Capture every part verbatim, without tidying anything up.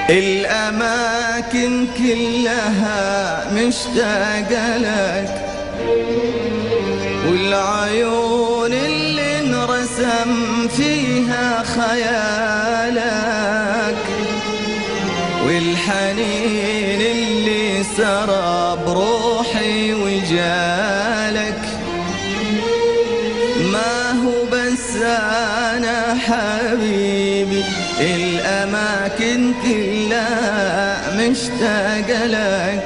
الأماكن كلها مشتاقة لك، والعيون اللي انرسم فيها خيالك، والحنين اللي سرى بروحي وجالك. ما هو بس أنا حبيبي، الأماكن كلها مشتاقة لك.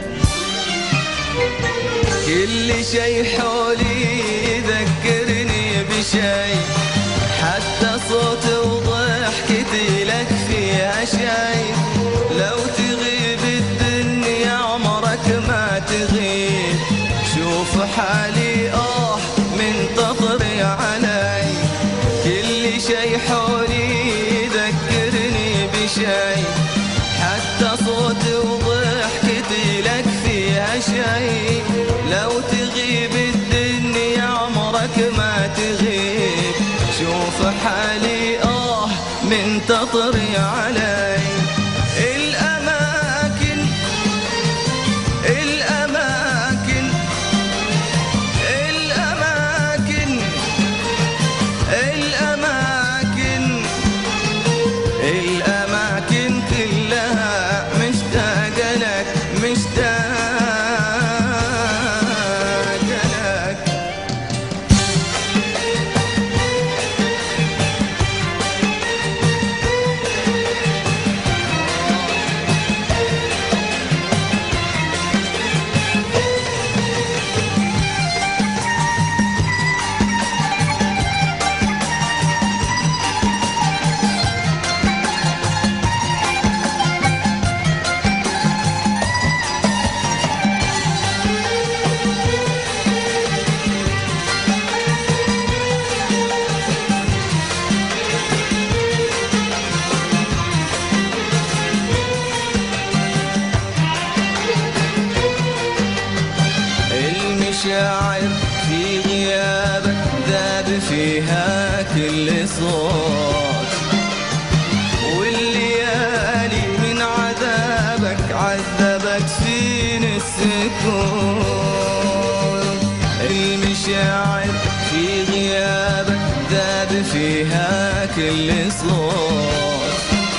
كل شي حولي يذكرني بشي، حتى صوت وضحكتي لك فيها شي. لو تغيب الدنيا عمرك ما تغيب، شوف حالي آه منتظري علي. كل شي حولي يذكرني بشي، حتى صوت وضحكتي لك فيها شي. لو تغيب الدنيا عمرك ما تغيب، شوف حالي آه منتظري علي. الأماكن الأماكن الأماكن الأماكن الأماكن كلها مشتاقة لك، مشتاقة لك. المشاعر في غيابك ذاب فيها كل صوت، والليالي من عذابك عذبت فيني السكون. المشاعر في غيابك ذاب فيها كل صوت،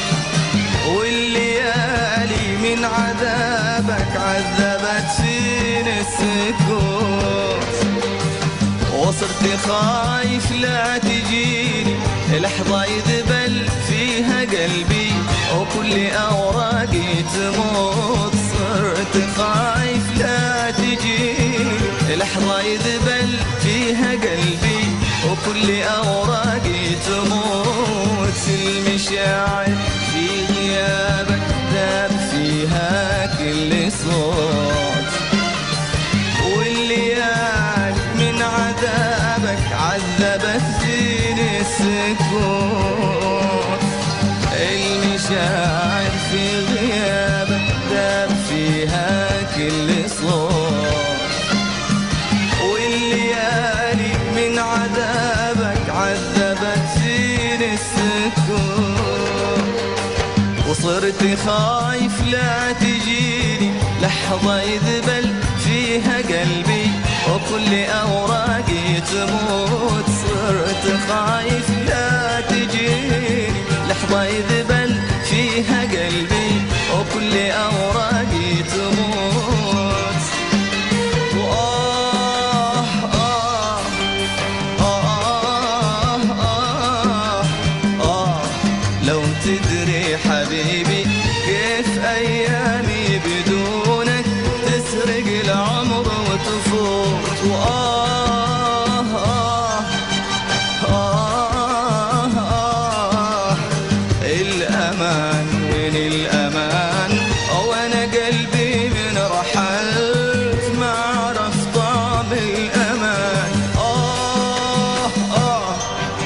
والليالي من عذابك عذبت فيني السكوت. وصرت خايف لا تجيني لحظة يذبل فيها قلبي، وكل أوراقي تموت. صرت خايف لا تجيني لحظة يذبل فيها قلبي، وكل أوراقي تموت. المشاعر في غيابك ذاب فيها كل صوت، والليالي من عذابك عذبت فيني السكوت. المشاعر في غيابك ذاب فيها كل صوت، والليالي من عذابك عذبت فيني السكوت. وصرت خايف لا تجيني لحظة يذبل فيها قلبي، وكل أوراقي تموت. صرت خايف لا تجيني لحظة يذبل فيها قلبي، وكل أوراقي تموت. وآه آه آه آه آه لو تدري حبيبي كيف أيامي بدونك تسرق العمر وتفوت. وآه آه آه آه الأمان وين الأمان، وأنا قلبي من رحلت ما عرف طعم الأمان. آه آه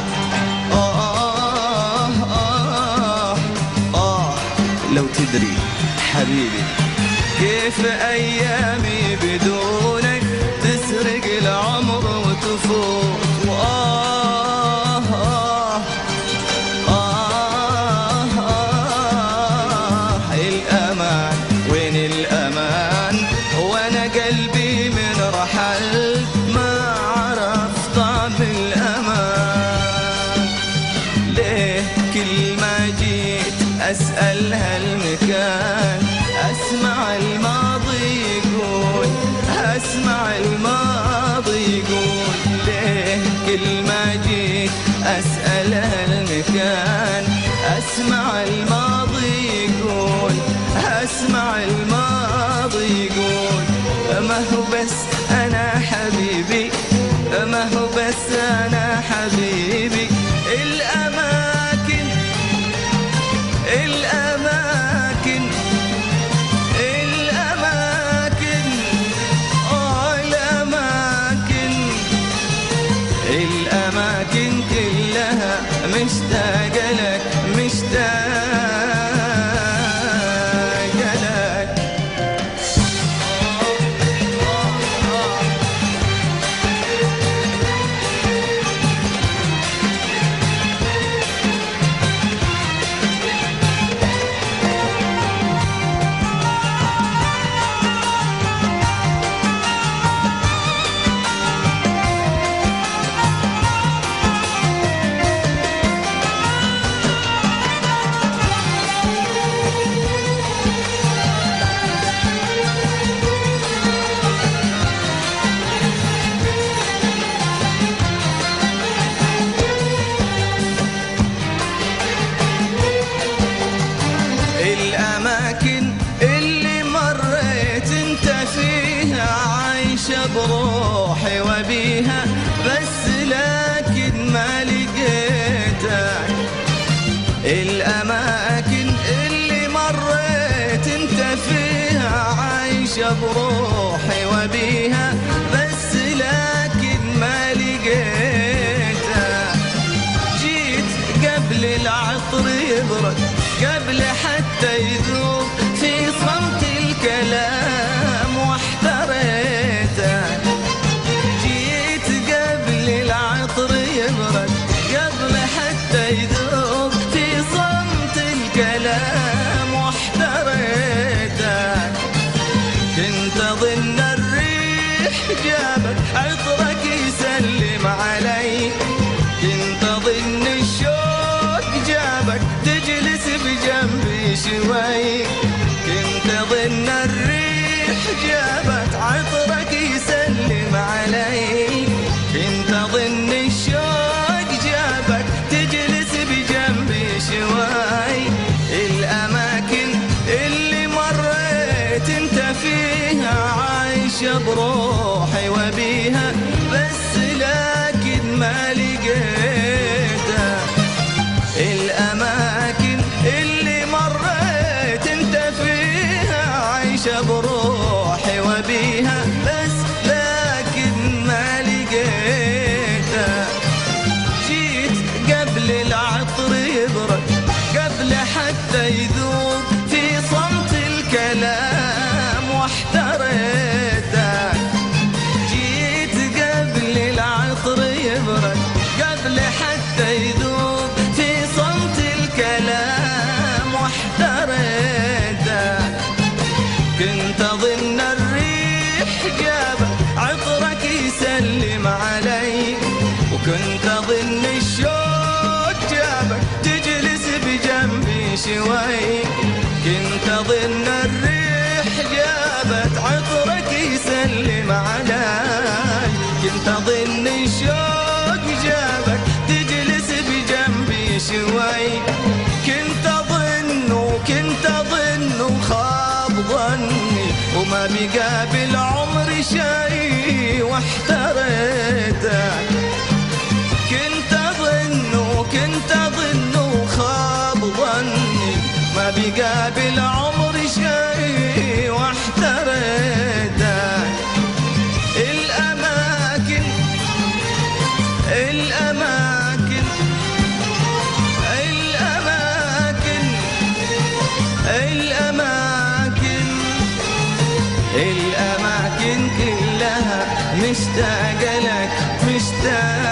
آه آه آه لو تدري حبيبي كيف أيامي بدونك تسرق العمر وتفوت. وآه آه آه آه كل ما جيت أسأل هالمكان أسمع الماضي يقول، أسمع الماضي يقول. ليه كل ما جيت أسأل هالمكان أسمع الماضي يقول، أسمع الماضي يقول. ما هو بس أنا حبيبي، ما هو بس أنا حبيبي. الأماكن الأماكن الأماكن آه الأماكن الأماكن كلها مشتاقة لك، مشتاقة لك. الأماكن اللي مريت انت فيها عايشة بروحي وبيها، بس لكن ما لقيتك. الأماكن اللي مريت انت فيها عايشة بروحي وبيها، بس لكن ما لقيتك. جيت قبل العطر يبرد، قبل حتى يذوب في صمت الكلام واحتريتك. جيت قبل العطر يبرد، قبل حتى يذوب في صمت الكلام واحتريتك. كنت أظن الريح جابك عطرك يسلم علي، كنت أظن الشوق جابك تجلس بجنبي شوي. كنت أظن الريح جابت عطرك يسلم علي، كنت أظن الشوق جابك تجلس بجنبي شوي. الأماكن اللي مريت انت فيها عايشة بروحي وبيها، بس لكن ما لقيتها. الأماكن اللي مريت انت فيها عايشة بروحي وبيها، بس لكن ما لقيتها. جيت قبل العطر يبرد، قبل حتى يذوب في صمت الكلام واحتريتك. جيت قبل العطر يبرد، قبل حتى يذوب في صمت الكلام واحتريتك. كنت أظن الريح جابك عطرك يسلم علي، وكنت أظن الشوق جابك تجلس بجنبي شوي. كنت أظن الريح جابت عطرك يسلم علي، كنت أظن الشوق جابك تجلس بجنبي شوي. كنت أظن وكنت أظن وخاب ظني، وما بقى بالعمر شي واحتريتك. كنت أظن وكنت أظن وخاب ظني، ما بقى بالعمر شي واحتريتك. الأماكن الأماكن الأماكن الأماكن الأماكن كلها مشتاقة لك، مشتاقة